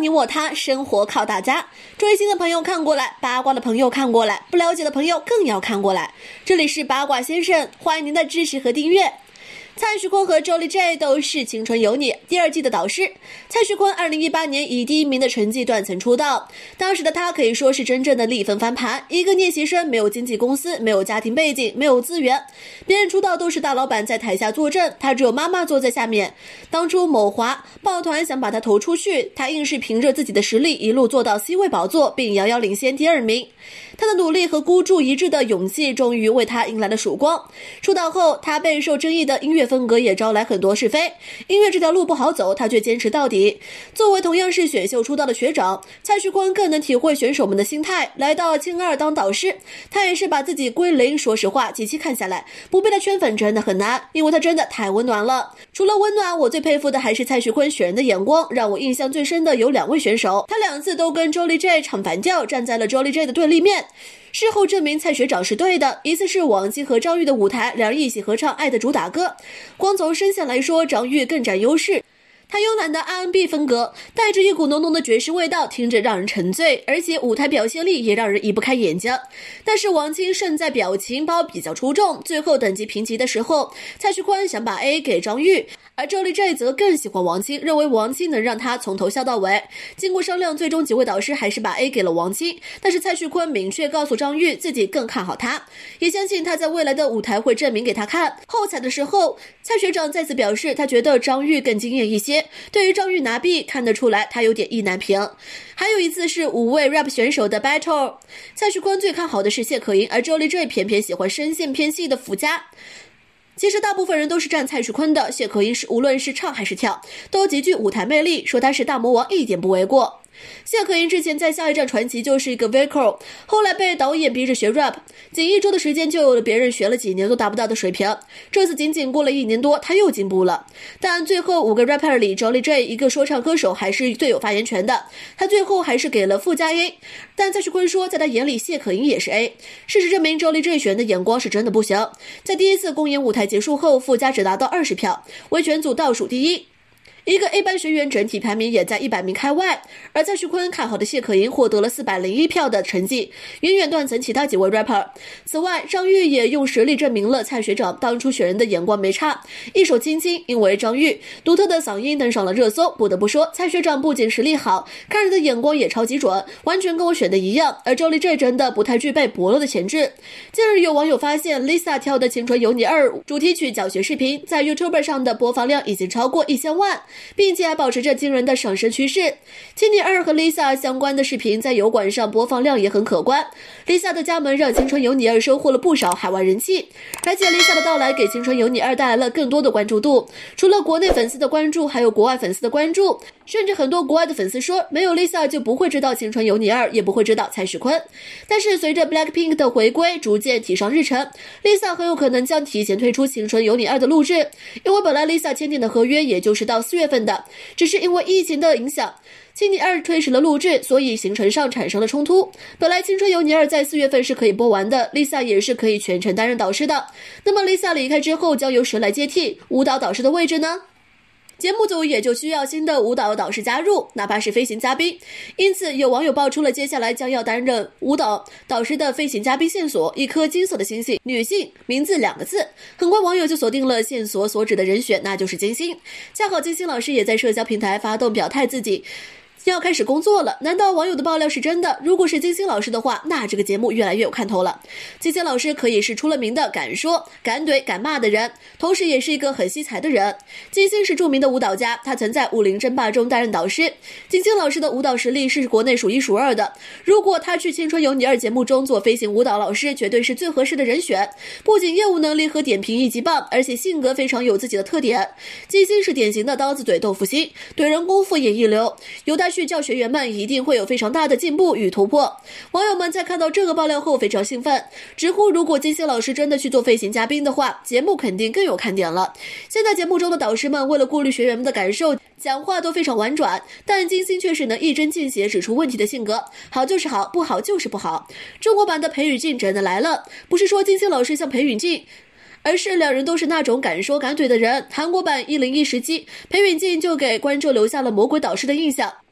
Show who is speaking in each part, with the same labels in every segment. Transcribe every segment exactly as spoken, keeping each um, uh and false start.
Speaker 1: 你我他，生活靠大家。追星的朋友看过来，八卦的朋友看过来，不了解的朋友更要看过来。这里是八卦先生，欢迎您的支持和订阅。蔡徐坤和周丽 J 都是《青春有你》第二季的导师。蔡徐坤二零一八年以第一名的成绩断层出道，当时的他可以说是真正的逆风翻盘。一个练习生，没有经纪公司，没有家庭背景，没有资源，别人出道都是大老板在台下坐镇，他只有妈妈坐在下面。当初某华抱团想把他投出去，他硬是凭着自己的实力一路做到 C 位宝座，并遥遥领先第二名。他的努力和孤注一掷的勇气终于为他迎来了曙光。出道后，他备受争议的音乐风格也招来很多是非，音乐这条路不好走，他却坚持到底。作为同样是选秀出道的学长，蔡徐坤更能体会选手们的心态。来到青二当导师，他也是把自己归零。说实话，几期看下来，不被他圈粉真的很难，因为他真的太温暖了。除了温暖，我最佩服的还是蔡徐坤选人的眼光。让我印象最深的有两位选手，他两次都跟周丽 J 唱反调，站在了周丽 J 的对立面。事后证明蔡学长是对的，一次是王姬和张玉的舞台，两人一起合唱《爱的主打歌》。光从声线来说，张玉更占优势。他慵懒的 R and B 风格带着一股浓浓的爵士味道，听着让人沉醉，而且舞台表现力也让人移不开眼睛。但是王姬胜在表情包比较出众，最后等级平级的时候，蔡徐坤想把 A 给张玉，而周丽 J 则更喜欢王姬，认为王姬能让他从头笑到尾。经过商量，最终几位导师还是把 A 给了王姬，但是蔡徐坤明确告诉张玉自己更看好他，也相信他在未来的舞台会证明给他看。后采的时候，蔡学长再次表示他觉得张玉更惊艳一些，对于张玉拿 B 看得出来他有点意难平。还有一次是五位 rap 选手的 battle， 蔡徐坤最看好的是谢可寅，而周丽 J 偏偏喜欢声线偏细的福家。其实大部分人都是站蔡徐坤的，谢可寅是无论是唱还是跳都极具舞台魅力，说他是大魔王一点不为过。谢可寅之前在下一站传奇就是一个 vocal， 后来被导演逼着学 rap， 仅一周的时间就有了别人学了几年都达不到的水平。这次仅仅过了一年多，他又进步了。但最后五个 rapper 里，周丽 J 一个说唱歌手还是最有发言权的，他最后还是给了附加 A。但蔡徐坤说，在他眼里谢可寅也是 A。事实证明，周丽 J 选的眼光是真的不行。在第一次公演舞台结束后，附加只拿到二十票，为全组倒数第一。一个 A 班学员整体排名也在一百名开外，而蔡徐坤看好的谢可寅获得了四百零一票的成绩，远远断层其他几位 rapper。 此外，张玉也用实力证明了蔡学长当初选人的眼光没差，一手亲亲。因为张玉独特的嗓音登上了热搜，不得不说蔡学长不仅实力好，看人的眼光也超级准，完全跟我选的一样。而周丽 J 真的不太具备伯乐的潜质。近日有网友发现 Lisa 跳的《青春有你二》主题曲教学视频在 YouTube 上的播放量已经超过一千万，并且还保持着惊人的上升趋势。青你二和 Lisa 相关的视频在油管上播放量也很可观。Lisa 的加盟让青春有你二收获了不少海外人气，而且 Lisa 的到来给青春有你二带来了更多的关注度。除了国内粉丝的关注，还有国外粉丝的关注，甚至很多国外的粉丝说，没有 Lisa 就不会知道青春有你二，也不会知道蔡徐坤。但是随着 Blackpink 的回归逐渐提上日程， Lisa 很有可能将提前推出青春有你二的录制，因为本来 Lisa 签订的合约也就是到四月份的，只是因为疫情的影响，青你二推迟了录制，所以行程上产生了冲突。本来青春有你二在四月份是可以播完的， Lisa 也是可以全程担任导师的。那么 Lisa 离开之后，将由谁来接替舞蹈导师的位置呢？节目组也就需要新的舞蹈导师加入，哪怕是飞行嘉宾。因此有网友爆出了接下来将要担任舞蹈导师的飞行嘉宾线索，一颗金色的星星，女性，名字两个字。很快网友就锁定了线索所指的人选，那就是金星。恰好金星老师也在社交平台发动表态自己要开始工作了，难道网友的爆料是真的？如果是金星老师的话，那这个节目越来越有看头了。金星老师可以是出了名的敢说敢怼敢骂的人，同时也是一个很惜才的人。金星是著名的舞蹈家，他曾在武林争霸中担任导师。金星老师的舞蹈实力是国内数一数二的，如果他去青春有你二节目中做飞行舞蹈老师，绝对是最合适的人选。不仅业务能力和点评一级棒，而且性格非常有自己的特点。金星是典型的刀子嘴豆腐心，怼人功夫也一流，由他去教学员们一定会有非常大的进步与突破。网友们在看到这个爆料后非常兴奋，直呼如果金星老师真的去做飞行嘉宾的话，节目肯定更有看点了。现在节目中的导师们为了顾虑学员们的感受，讲话都非常婉转，但金星却是能一针见血指出问题的性格，好就是好，不好就是不好。中国版的裴宇静真的来了，不是说金星老师像裴宇静，而是两人都是那种敢说敢怼的人。韩国版一零一时期，裴允静就给观众留下了魔鬼导师的印象。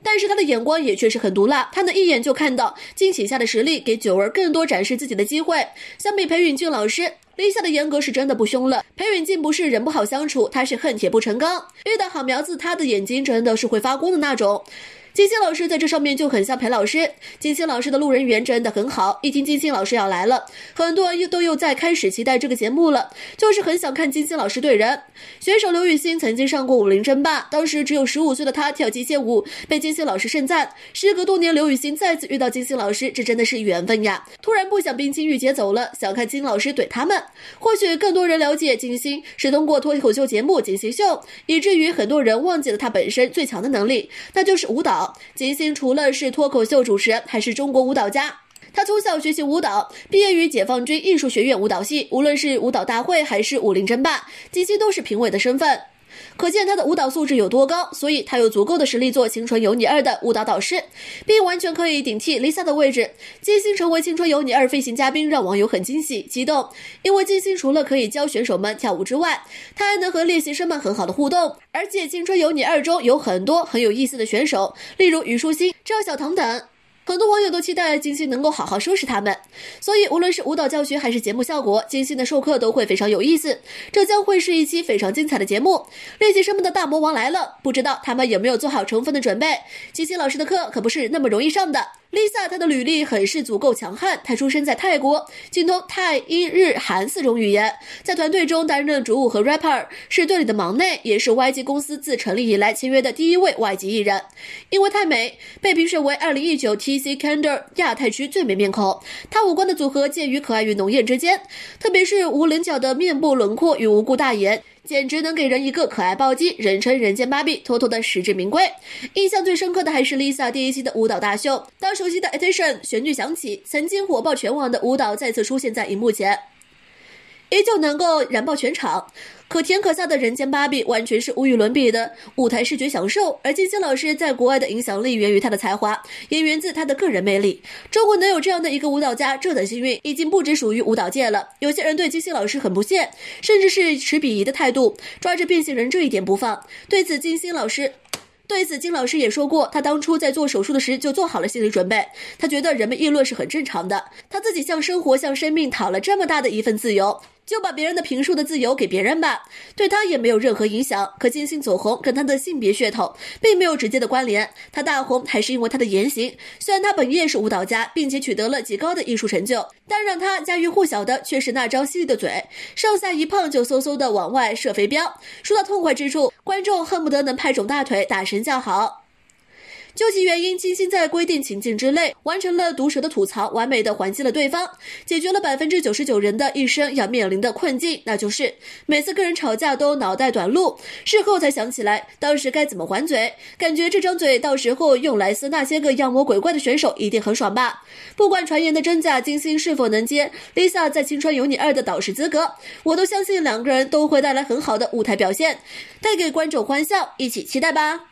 Speaker 1: 但是他的眼光也确实很毒辣，他能一眼就看到金旗下的实力，给九儿更多展示自己的机会。相比裴允俊老师，Lisa 的严格是真的不凶了。裴允俊不是人不好相处，他是恨铁不成钢，遇到好苗子他的眼睛真的是会发光的那种。金星老师在这上面就很像裴老师，金星老师的路人缘真的很好，一听金星老师要来了，很多人又都又在开始期待这个节目了，就是很想看金星老师对人。选手刘雨欣曾经上过武林争霸，当时只有十五岁的她跳极限舞，被金星老师盛赞。时隔多年，刘雨欣再次遇到金星老师，这真的是缘分呀！突然不想冰清玉洁走了，想看金老师怼他们。或许更多人了解金星是通过脱口秀节目《金星秀》，以至于很多人忘记了他本身最强的能力，那就是舞蹈。金星除了是脱口秀主持人，还是中国舞蹈家。他从小学习舞蹈，毕业于解放军艺术学院舞蹈系，无论是舞蹈大会还是武林争霸，金星都是评委的身份。可见他的舞蹈素质有多高，所以他有足够的实力做《青春有你二》的舞蹈导师，并完全可以顶替 Lisa 的位置。金星成为《青春有你二》飞行嘉宾，让网友很惊喜激动，因为金星除了可以教选手们跳舞之外，他还能和练习生们很好的互动。而且《青春有你二》中有很多很有意思的选手，例如虞书欣、赵小棠等。很多网友都期待金星能够好好收拾他们，所以无论是舞蹈教学还是节目效果，金星的授课都会非常有意思。这将会是一期非常精彩的节目。练习生们的大魔王来了，不知道他们有没有做好充分的准备？金星老师的课可不是那么容易上的。Lisa 她的履历很是足够强悍，她出生在泰国，精通泰、英、日、韩四种语言，在团队中担任主舞和 rapper， 是队里的忙内，也是 Y G 公司自成立以来签约的第一位外籍艺人。因为太美，被评选为二零一九 T C Candor 亚太区最美面孔。她五官的组合介于可爱与浓艳之间，特别是无棱角的面部轮廓与无辜大眼，简直能给人一个可爱暴击，人称人间芭比，妥妥的实至名归。印象最深刻的还是 Lisa 第一期的舞蹈大秀，当熟悉的 Attention 旋律响起，曾经火爆全网的舞蹈再次出现在荧幕前，依旧能够燃爆全场。可甜可飒的人间芭比完全是无与伦比的舞台视觉享受，而金星老师在国外的影响力源于他的才华，也源自他的个人魅力。中国能有这样的一个舞蹈家，这等幸运已经不只属于舞蹈界了。有些人对金星老师很不屑，甚至是持鄙夷的态度，抓着变性人这一点不放。对此金星老师对此金老师也说过，他当初在做手术的时就做好了心理准备，他觉得人们议论是很正常的，他自己向生活向生命讨了这么大的一份自由，就把别人的评述的自由给别人吧，对他也没有任何影响。可金星走红跟他的性别血统并没有直接的关联，他大红还是因为他的言行。虽然他本业是舞蹈家，并且取得了极高的艺术成就，但让他家喻户晓的却是那张犀利的嘴，上下一碰就嗖嗖的往外射飞镖。说到痛快之处，观众恨不得能拍肿大腿大声叫好。究其原因，金星在规定情境之内完成了毒舌的吐槽，完美的还击了对方，解决了百分之九十九人的一生要面临的困境，那就是每次跟人吵架都脑袋短路，事后才想起来当时该怎么还嘴，感觉这张嘴到时候用来撕那些个妖魔鬼怪的选手一定很爽吧。不管传言的真假，金星是否能接 Lisa 在《青春有你二》的导师资格，我都相信两个人都会带来很好的舞台表现，带给观众欢笑，一起期待吧。